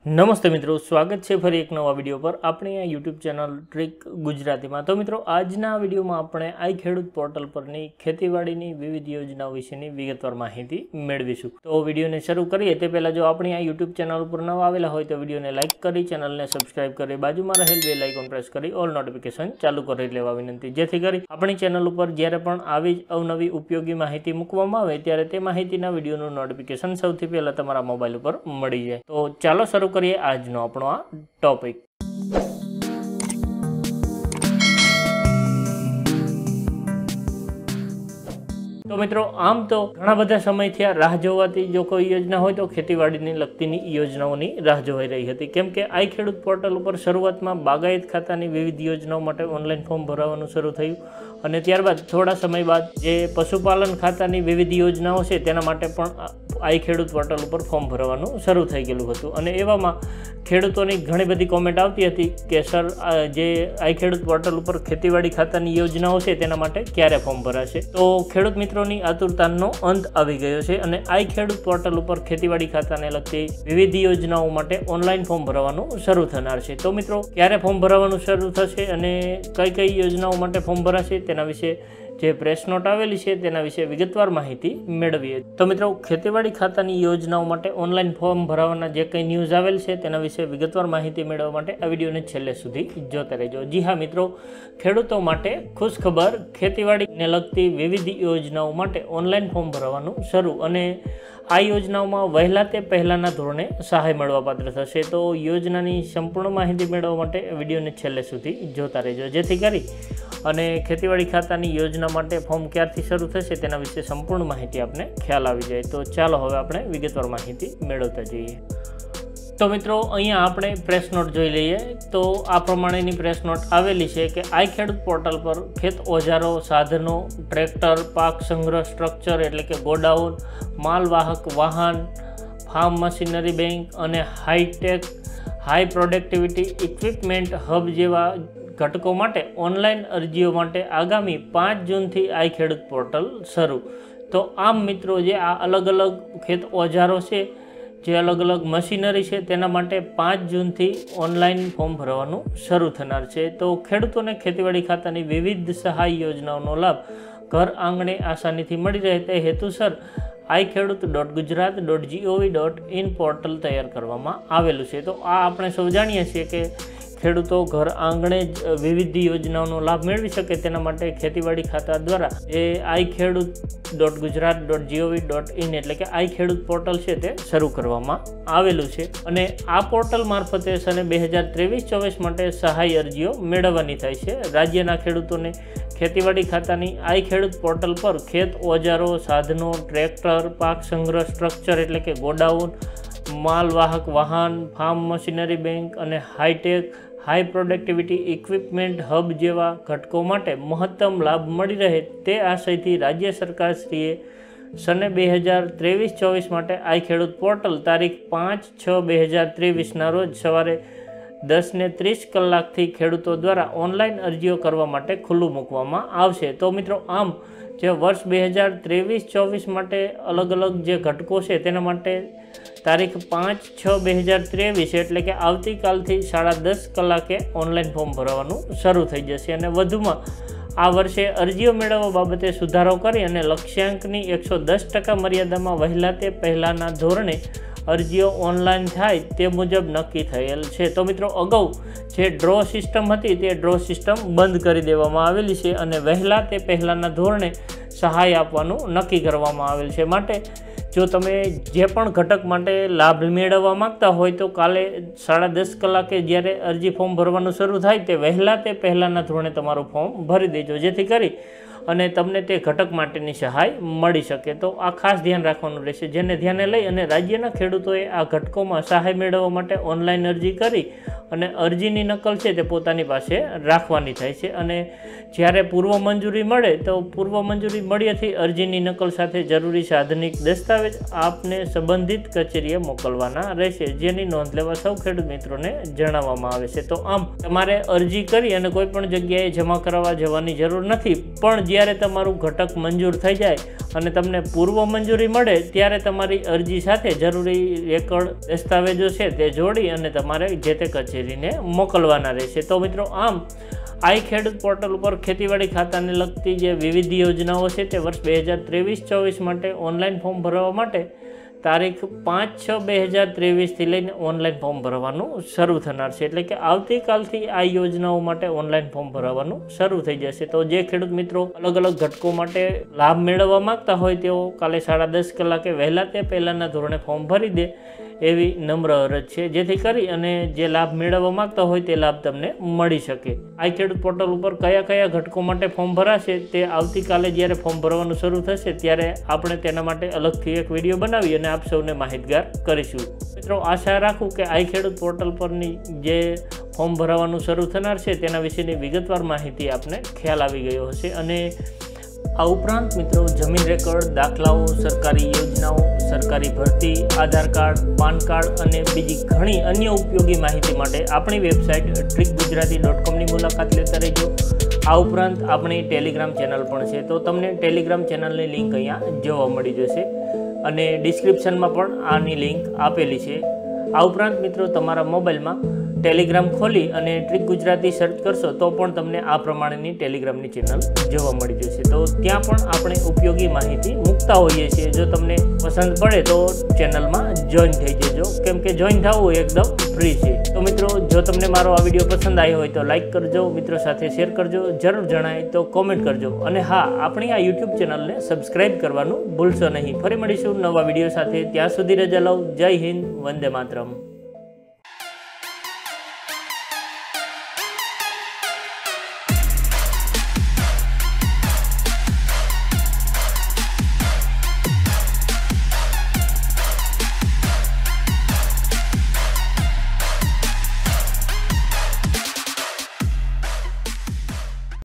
નમસ્તે મિત્રો, સ્વાગત છે ફરી એક નવા વિડીયો પર આપણી આ યુટ્યુબ ચેનલ ટ્રીક ગુજરાતીમાં। તો મિત્રો, આજના વિડીયોમાં આપણે આઈ ખેડૂત પોર્ટલ પરની ખેતીવાડીની વિવિધ યોજનાઓ વિશેની વિગતવાર માહિતી મેળવીશું। તો વિડીયોને શરૂ કરીએ તે પહેલાં જો આપણી આ યુટ્યુબ ચેનલ ઉપર નવા આવેલા હોય તો વિડીયોને લાઇક કરી, ચેનલને સબસ્ક્રાઇબ કરી, બાજુમાં રહેલ બેલ આઇકોન પ્રેસ કરી ઓલ નોટિફિકેશન ચાલુ કરી લેવા વિનંતી, જેથી કરી આપણી ચેનલ ઉપર જ્યારે પણ આવી જ અવનવી ઉપયોગી માહિતી મૂકવામાં આવે ત્યારે તે માહિતીના વિડીયોનું નોટિફિકેશન સૌથી પહેલાં તમારા મોબાઈલ ઉપર મળી જાય। તો ચાલો શરૂ કરીએ આજનો આપણો આ ટોપિક। તો મિત્રો, આમ તો ઘણા બધા સમયથી આ રાહ જોવાતી જો કોઈ યોજના હોય તો ખેતીવાડીને લગતીની યોજનાઓની રાહ જોવાઈ રહી હતી, કેમ કે આઈ ખેડૂત પોર્ટલ ઉપર શરૂઆતમાં બાગાયત ખાતાની વિવિધ યોજનાઓ માટે ઓનલાઈન ફોર્મ ભરવાનું શરૂ થયું અને ત્યારબાદ થોડા સમય બાદ જે પશુપાલન ખાતાની વિવિધ યોજનાઓ છે તેના માટે પણ આઈ ખેડૂત પોર્ટલ ઉપર ફોર્મ ભરવાનું શરૂ થઈ ગયેલું હતું અને એવામાં ખેડૂતોની ઘણી બધી કોમેન્ટ આવતી હતી કે સર, જે આઈ ખેડૂત પોર્ટલ ઉપર ખેતીવાડી ખાતાની યોજનાઓ છે તેના માટે ક્યારે ફોર્મ ભરાશે? તો ખેડૂત મિત્રોની આતુરતાનો અંત આવી ગયો છે અને આઈ ખેડૂત પોર્ટલ ઉપર ખેતીવાડી ખાતાને લગતી વિવિધ યોજનાઓ માટે ઓનલાઈન ફોર્મ ભરવાનું શરૂ થનાર છે। તો મિત્રો, ક્યારે ફોર્મ ભરવાનું શરૂ થશે અને કઈ કઈ યોજનાઓ માટે ફોર્મ ભરાશે તેના વિશે જે પ્રેસ નોટ આવેલી છે તેના વિશે વિગતવાર માહિતી મેળવીએ। તો મિત્રો, ખેતીવાડી ખાતાની યોજનાઓ માટે ઓનલાઈન ફોર્મ ભરવાના જે કંઈ ન્યૂઝ આવેલ છે તેના વિશે વિગતવાર માહિતી મેળવવા માટે આ વિડીયોને છેલ્લે સુધી જોતા રહેજો। જી હા મિત્રો, ખેડૂતો માટે ખુશ ખબર, ખેતીવાડીને લગતી વિવિધ યોજનાઓ માટે ઓનલાઈન ફોર્મ ભરવાનું શરૂ અને આ યોજનાઓમાં વહેલા તે પહેલાંના ધોરણે સહાય મળવાપાત્ર થશે। તો યોજનાની સંપૂર્ણ માહિતી મેળવવા માટે વિડીયોને છેલ્લે સુધી જોતા રહેજો, જેથી કરી અને ખેતીવાડી ખાતાની યોજના માટે ફોર્મ ક્યારથી શરૂ થશે તેના વિશે સંપૂર્ણ માહિતી આપને ખ્યાલ આવી જાય। તો ચાલો હવે આપણે વિગતવાર માહિતી મેળવતા જઈએ। તો મિત્રો, અહીંયા આપણે પ્રેસ નોટ જોઈ લઈએ તો આ પ્રમાણેની પ્રેસ નોટ આવેલી છે કે આઈ ખેડૂત પોર્ટલ પર ખેત ઓજારો, સાધનો, ટ્રેક્ટર, પાક સંગ્રહ સ્ટ્રક્ચર એટલે કે ગોડાઉન, માલવાહક વાહન, ફાર્મ મશીનરી બેંક અને hi tech high productivity equipment hub જેવા ઘટકો માટે ઓનલાઈન અરજીઓ માટે આગામી 5 જૂનથી આઈ ખેડૂત પોર્ટલ શરૂ। તો આમ મિત્રો, જે આ અલગ અલગ ખેત ઓજારો છે, જે અલગ અલગ મશીનરી છે તેના માટે 5 જૂનથી ઓનલાઈન ફોર્મ ભરવાનું શરૂ થનાર છે। તો ખેડૂતોને ખેતીવાડી ખાતાની વિવિધ સહાય યોજનાઓનો લાભ ઘર આંગણે આસાનીથી મળી રહે તે હેતુસર iKheduत.gujarat.gov.in પોર્ટલ તૈયાર કરવામાં આવેલું છે। તો આ આપણે સૌ જાણીએ છીએ કે ખેડૂતો ઘર આંગણે જ વિવિધ યોજનાઓનો લાભ મેળવી શકે તેના માટે ખેતીવાડી ખાતા દ્વારા જે iKheduत.gujarat.gov.in એટલે કે આઈ ખેડૂત પોર્ટલ છે તે શરૂ કરવામાં આવેલું છે અને આ પોર્ટલ મારફતે સને 2023-24 માટે સહાય અરજીઓ મેળવવાની થાય છે। રાજ્યના ખેડૂતોને ખેતીવાડી ખાતાની આઈ ખેડૂત પોર્ટલ પર ખેત ઓજારો, સાધનો, ટ્રેક્ટર, પાક સંગ્રહ સ્ટ્રક્ચર એટલે કે ગોડાઉન, માલવાહક વાહન, ફાર્મ મશીનરી બેંક અને hi tech high productivity equipment hub જેવા ઘટકો માટે મહત્તમ લાભ મળી રહે તે આશયથી રાજ્ય સરકારશ્રીએ સને 2023-24 માટે આઈ ખેડૂત પોર્ટલ તારીખ 5/6/2023ના રોજ સવારે 10:30 કલાકથી ખેડૂતો દ્વારા ઓનલાઈન અરજીઓ કરવા માટે ખુલ્લું મૂકવામાં આવશે। તો મિત્રો, આમ જે વર્ષ 2023-24 માટે અલગ અલગ જે ઘટકો છે તેના માટે તારીખ 5/6/2023 એટલે કે આવતીકાલથી 10:30 કલાકે ઓનલાઈન ફોર્મ ભરવાનું શરૂ થઈ જશે અને વધુમાં આ વર્ષે અરજીઓ મેળવવા બાબતે સુધારો કરી અને લક્ષ્યાંકની 110% મર્યાદામાં વહેલા તે પહેલાંના ધોરણે અરજીઓ ઓનલાઈન થાય તે મુજબ નક્કી થયેલ છે। તો મિત્રો, અગાઉ જે ડ્રો સિસ્ટમ હતી તે ડ્રો સિસ્ટમ બંધ કરી દેવામાં આવેલી છે અને વહેલા તે પહેલાંના ધોરણે સહાય આપવાનું નક્કી કરવામાં આવેલ છે। માટે જો તમે જે પણ ઘટક માટે લાભ મેળવવા માગતા હોય તો કાલે 10:30 કલાકે જ્યારે અરજી ફોર્મ ભરવાનું શરૂ થાય તે વહેલા તે પહેલાંના ધોરણે તમારું ફોર્મ ભરી દેજો, જેથી કરી અને તમને તે ઘટક માટેની સહાય મળી શકે। તો આ ખાસ ધ્યાન રાખવાનું રહેશે, જેને ધ્યાને લઈ અને રાજ્યના ખેડૂતોએ આ ઘટકોમાં સહાય મેળવવા માટે ઓનલાઈન અરજી કરી અને અરજીની નકલ છે તે પોતાની પાસે રાખવાની થાય છે અને જ્યારે પૂર્વ મંજૂરી મળે તો પૂર્વ મંજૂરી મળ્યાથી અરજીની નકલ સાથે જરૂરી સાધનિક દસ્તાવેજ આપને સંબંધિત કચેરીએ મોકલવાના રહેશે, જેની નોંધ લેવા સૌ ખેડૂત મિત્રોને જણાવવામાં આવે છે। તો આમ તમારે અરજી કરી અને કોઈ પણ જગ્યાએ જમા કરાવવા જવાની જરૂર નથી, પણ જ્યારે તમારું ઘટક મંજૂર થઈ જાય અને તમને પૂર્વ મંજૂરી મળે ત્યારે તમારી અરજી સાથે જરૂરી રેકોર્ડ દસ્તાવેજો છે તે જોડી અને તમારે જે તે કચેરીને મોકલવાના રહેશે। તો મિત્રો આમ આઈ ખેડૂત પોર્ટલ ઉપર ખેતીવાડી ખાતાને લગતી જે વિવિધ યોજનાઓ છે તે વર્ષ 2023-24 માટે ઓનલાઈન ફોર્મ ભરવા માટે તારીખ 5/6/2023થી લઈને ઓનલાઈન ફોર્મ ભરવાનું શરૂ થનાર છે, એટલે કે આવતીકાલથી આ યોજનાઓ માટે ઓનલાઈન ફોર્મ ભરવાનું શરૂ થઈ જશે। તો જે ખેડૂત મિત્રો અલગ અલગ ઘટકો માટે લાભ મેળવવા માંગતા હોય તેઓ કાલે 10:30 કલાકે વહેલા તે પહેલાંના ધોરણે ફોર્મ ભરી દે એવી નમ્ર અરજ છે, જેથી કરી અને જે લાભ મેળવવા માંગતા હોય તે લાભ તમને મળી શકે। આ ખેડૂત પોર્ટલ ઉપર કયા કયા ઘટકો માટે ફોર્મ ભરાશે તે આવતીકાલે જ્યારે ફોર્મ ભરવાનું શરૂ થશે ત્યારે આપણે તેના માટે અલગથી એક વિડીયો બનાવી અને આપ સૌને માહિતગાર કરીશું। મિત્રો આશા રાખું કે આ ખેડૂત પોર્ટલ પરની જે ફોર્મ ભરવાનું શરૂ થનાર છે તેના વિશેની વિગતવાર માહિતી આપને ખ્યાલ આવી ગયો હશે અને આ ઉપરાંત મિત્રો જમીન રેકોર્ડ, દાખલાઓ, સરકારી યોજનાઓ, સરકારી ભરતી, આધાર કાર્ડ, પાન કાર્ડ અને બીજી ઘણી અન્ય ઉપયોગી માહિતી માટે આપણી વેબસાઇટ trickgujarati.comની મુલાકાત લેતા રહેજો। આ ઉપરાંત આપણી ટેલિગ્રામ ચેનલ પણ છે, તો તમને ટેલિગ્રામ ચેનલની લિંક અહીંયા જોવા મળી જશે અને ડિસ્ક્રિપ્શનમાં પણ આની લિંક આપેલી છે। આ ઉપરાંત મિત્રો તમારા મોબાઈલમાં ટેલિગ્રામ ખોલી અને ટ્રીક ગુજરાતી સર્ચ કરશો તો પણ તમને આ પ્રમાણેની ટેલિગ્રામની ચેનલ જોવા મળી જશે। તો ત્યાં પણ આપણે ઉપયોગી માહિતી મૂકતા હોઈએ છીએ, જો તમને પસંદ પડે તો ચેનલમાં જોઈન થઈ જજો, કેમ કે જોઈન થવું એકદમ ફ્રી છે। તો મિત્રો જો તમને મારો આ વિડીયો પસંદ આવ્યો હોય તો લાઇક કરજો, મિત્રો સાથે શેર કરજો, જરૂર જણાય તો કોમેન્ટ કરજો અને હા, આપણી આ યુટ્યુબ ચેનલને સબસ્ક્રાઈબ કરવાનું ભૂલશો નહીં। ફરી મળીશું નવા વિડીયો સાથે, ત્યાં સુધી રજા લઉં। જય હિન્દ, વંદે માતરમ।